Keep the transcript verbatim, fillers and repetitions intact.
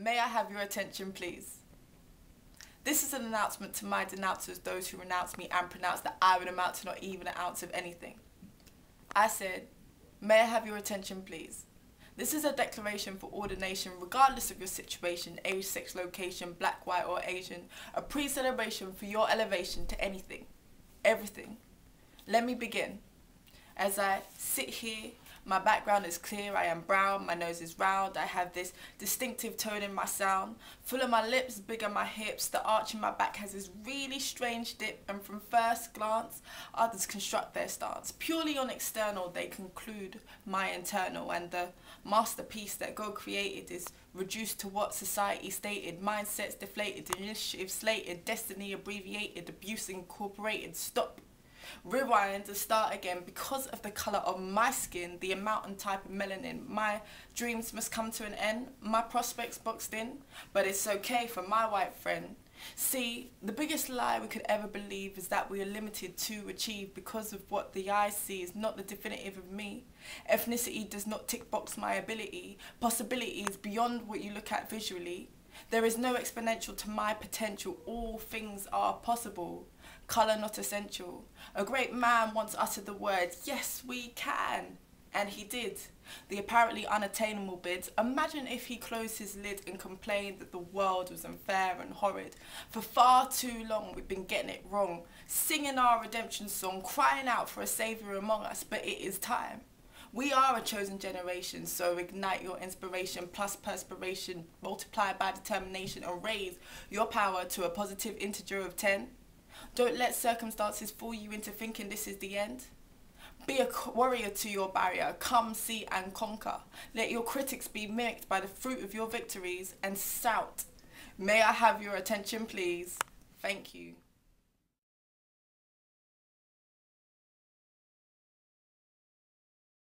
May I have your attention, please? This is an announcement to my denouncers, those who renounce me and pronounce that I would amount to not even an ounce of anything. I said, may I have your attention, please? This is a declaration for all the nation, regardless of your situation, age, sex, location, black, white or Asian, a pre-celebration for your elevation to anything, everything. Let me begin. As I sit here, my background is clear, I am brown, my nose is round, I have this distinctive tone in my sound, full of my lips, bigger my hips, the arch in my back has this really strange dip, and from first glance, others construct their stance. Purely on external, they conclude my internal, and the masterpiece that God created is reduced to what society stated, mindsets deflated, initiative slated, destiny abbreviated, abuse incorporated. Stop. Rewind and start again. Because of the colour of my skin, the amount and type of melanin, my dreams must come to an end, my prospects boxed in, but it's okay for my white friend. See, the biggest lie we could ever believe is that we are limited to achieve because of what the eye sees, not the definitive of me. Ethnicity does not tick box my ability. Possibility is beyond what you look at visually. There is no exponential to my potential. All things are possible. Colour not essential. A great man once uttered the words, yes we can. And he did. The apparently unattainable bid. Imagine if he closed his lid and complained that the world was unfair and horrid. For far too long we've been getting it wrong. Singing our redemption song, crying out for a saviour among us, but it is time. We are a chosen generation, so ignite your inspiration plus perspiration, multiply by determination and raise your power to a positive integer of ten. Don't let circumstances fool you into thinking this is the end. Be a warrior to your barrier, come, see and conquer. Let your critics be mimicked by the fruit of your victories and shout, may I have your attention please? Thank you.